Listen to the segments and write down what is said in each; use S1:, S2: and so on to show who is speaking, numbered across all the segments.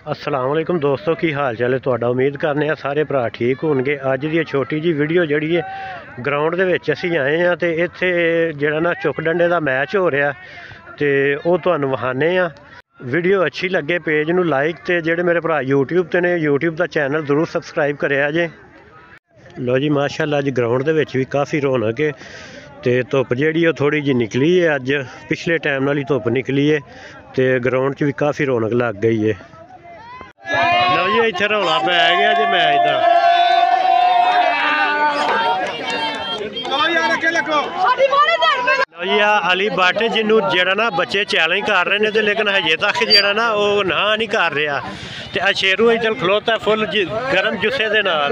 S1: अस्सलाम वालेकुम दोस्तों की हाल चाल है तुहाडा। उम्मीद करने सारे भरा ठीक होणगे। अज दी छोटी जी वीडियो जिहड़ी है ग्राउंड दे विच असीं आए हैं तो इत्थे जिहड़ा ना चुक डंडे दा मैच हो रहा तो वो तुहानूं विखाने आ। वीडियो अच्छी लगे पेज नूं लाइक ते जिहड़े मेरे भरा यूट्यूब ते ने यूट्यूब दा चैनल जरूर सबसक्राइब करिया जे। लो जी माशाअल्लाह अज ग्राउंड दे विच भी काफ़ी रौनक है तो धुप जिहड़ी थोड़ी जी निकली है। अज पिछले टाइम नाल ही धुप निकली है तो ग्राउंड च भी काफ़ी रौनक लग गई है। लो जी इत्थे रौला पै गया जी मैच का। लो जी अली भट्ट जिन्हों जेड़ा ना बच्चे चैलेंज कर रहे हैं लेकिन हजे तक जेड़ा ना वो ना नहीं कर रहा तो शेरू इधर खलोता फुल गर्म जुस्से दे नाल।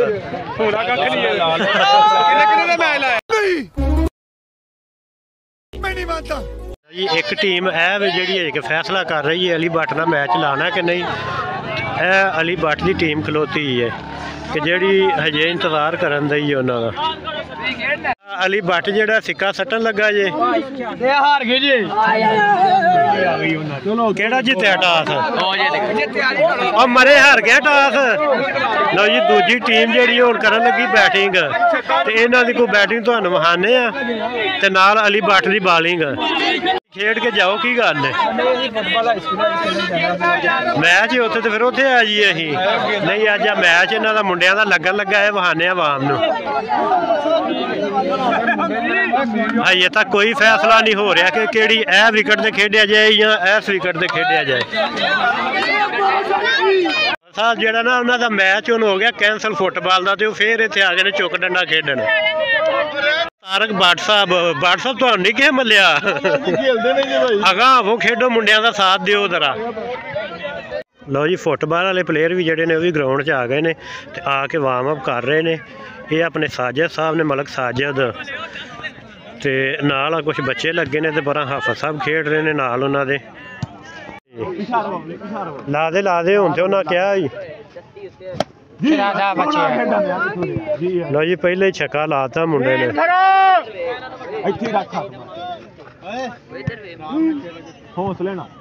S1: जी एक टीम है जी फैसला कर रही है अली भट्ट ना मैच लाना कि नहीं। अली भट्ट की टीम खलोती है कि जी हजे इंतजार करन दी है उन्होंने। अली भट्ट जेड़ा सिक्का सट्टन लगा जे हार गए जी। केड़ा जितया टॉस और मरे हार गया टॉस। लो जी दूजी टीम जी हुण करन लगी बैटिंग ते इन्हां दी कोई बैटिंग तुहानूं विखाने आ ते नाल अली भट्ट दी बॉलिंग। खेड के जाओ की गल है मैच उत्थे तो फिर उत्थे आ जाइए असीं नहीं। अज मैच इन्हां दा मुंडियां दा लगन लगा है विखाने आवाम नूं। अजे तक कोई फैसला नहीं हो रहा कि केड़ी ए विकेट से खेडिया जाए या इस विकेट से खेडिया जाए। साहब जेड़ा ना उन्हां दा मैच हुण हो गया कैंसल फुटबॉल का तो फिर इत्थे आ गए चुक डंडा खेडन। तारक भट्ट साहब तो नहीं किसे मलिया अगां वो खेडो मुंडियां दा साथ दिओ जरा। लो जी फुटबॉल वाले प्लेयर भी जोड़े ने भी ग्राउंड च आ गए ने ते आके वार्म अप कर रहे ने। ये अपने साजिद साहब ने मलक साजिद ते नाल कुछ बच्चे लगे ने ते पर हाफिज साहब खेड रहे ने नाल उन्हां दे। ला दे हुण ते उन्हां कहा लो जी पहले ही छक्का लाता मुंडे ने। हौसले ना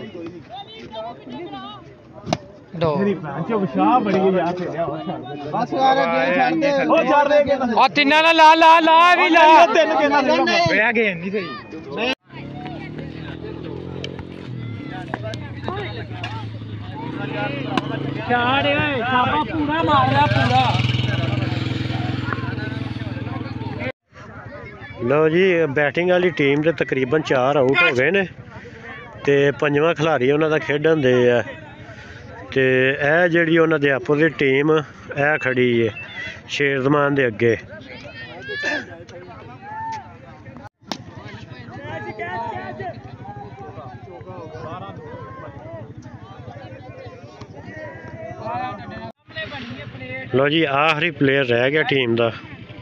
S1: लो जी बैटिंग वाली टीम के तकरीबन 4 आउट हो गए ने ते पंजवां खिलाड़ी उन्होंने खेडन दे है ते ए जिहड़ी उन्हां दे अपोजिट टीम ए खड़ी है शेरजमान दे अगे। लो जी आखिरी प्लेयर रह गया टीम का।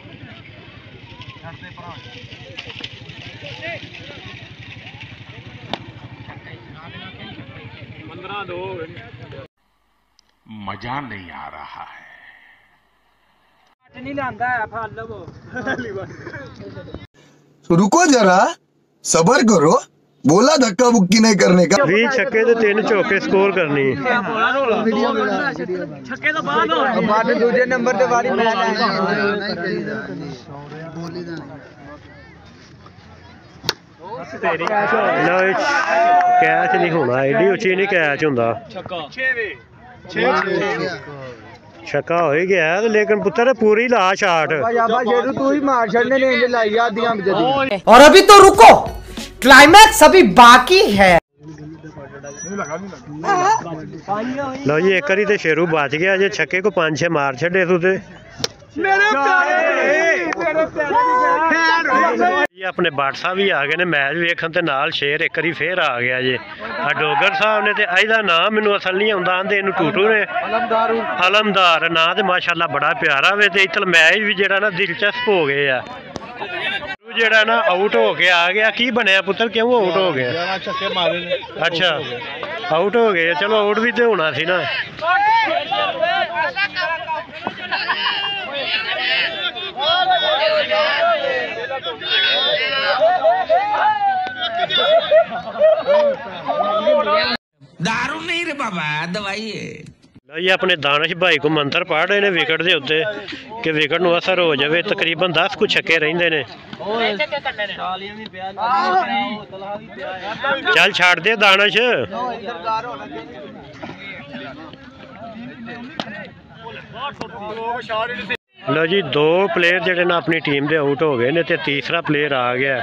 S2: मजा नहीं आ रहा है।
S3: रुको जरा सबर करो बोला धक्का बुक्की नहीं करने का।
S1: 20 छक्के ते 3 चौके स्कोर करनी।
S3: दूजे नंबर ते बारी
S1: कैच नहीं होना एडी उची नहीं कैच होंदा। छक्का हो ही गया लेकिन पुत्र पूरी ला शाट।
S4: और अभी तो रुको क्लाइमैक्स अभी बाकी है।
S1: लो जी एक बारी तो शेरू बच गया जे छक्के को 5-6 मार छड़े तू ते अपने भट्ट साहब भी आ गए ने मैच वेखन ते नाल शेर एक बारी फिर आ गया जे। डोगर साहब ने ते अजदा नाम मैनू असल नहीं आउंदा आंदे इनू टूटू ने अलमदार ना ते माशाअल्लाह बड़ा प्यारा वे ते इतल मैच भी जेड़ा ना दिलचस्प हो गए आ। जेड़ा ना आउट हो के आ गया की बनया पुत्र क्यों आउट हो गया। अच्छा आउट हो गए चलो आउट भी तो होना सी ना।
S5: दारू नहीं रे बाबा, दवाई है।
S1: ਲਓ ਜੀ ਆਪਣੇ ਦਾਨਿਸ਼ ਭਾਈ ਕੋ ਮੰਤਰ ਪੜ੍ਹ ਰਹੇ ਨੇ ਵਿਕਟ ਦੇ ਉੱਤੇ ਕਿ ਵਿਕਟ ਨੂੰ ਅਸਰ ਹੋ ਜਾਵੇ। ਤਕਰੀਬਨ 10 ਕੁ ਛੱਕੇ ਰਹਿੰਦੇ ਨੇ। ਚੱਲ ਛੱਡ ਦੇ ਦਾਨਿਸ਼। ਲਓ ਜੀ 2 ਪਲੇਅਰ ਜਿਹੜੇ ਨੇ ਆਪਣੀ ਟੀਮ ਦੇ ਆਊਟ ਹੋ ਗਏ ਨੇ ਤੇ ਤੀਸਰਾ ਪਲੇਅਰ ਆ ਗਿਆ।